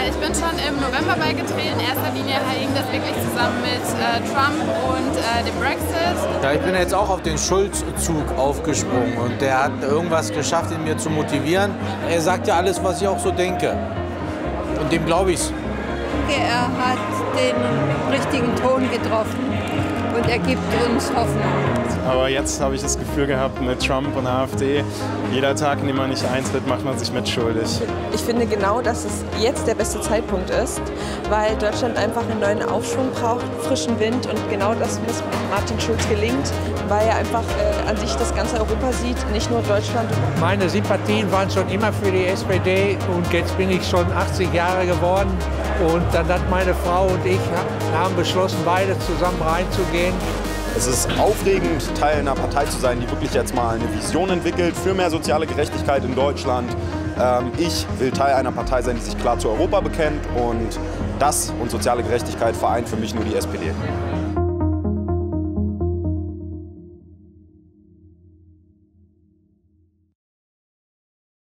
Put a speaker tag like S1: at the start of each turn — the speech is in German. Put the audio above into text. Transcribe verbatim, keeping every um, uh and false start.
S1: Äh, ich bin schon im November beigetreten. In erster Linie hing das wirklich zusammen mit äh, Trump und äh, dem Brexit.
S2: Ja, ich bin jetzt auch auf den Schulz-Zug aufgesprungen und der hat irgendwas geschafft, in mir zu motivieren. Er sagt ja alles, was ich auch so denke. Und dem glaube ich's.
S3: Er hat den richtigen Ton getroffen und er gibt uns Hoffnung.
S4: Aber jetzt habe ich das Gefühl gehabt, mit Trump und AfD, jeder Tag, in dem man nicht eintritt, macht man sich mitschuldig.
S5: Ich finde genau, dass es jetzt der beste Zeitpunkt ist, weil Deutschland einfach einen neuen Aufschwung braucht, frischen Wind, und genau das muss Martin Schulz gelingt, weil er einfach äh, an sich das ganze Europa sieht, nicht nur Deutschland.
S6: Meine Sympathien waren schon immer für die S P D und jetzt bin ich schon achtzig Jahre geworden und dann hat meine Frau und ich haben beschlossen, beide zusammen reinzugehen.
S7: Es ist aufregend, Teil einer Partei zu sein, die wirklich jetzt mal eine Vision entwickelt für mehr soziale Gerechtigkeit in Deutschland. Ähm, ich will Teil einer Partei sein, die sich klar zu Europa bekennt, und das und soziale Gerechtigkeit vereint für mich nur die S P D.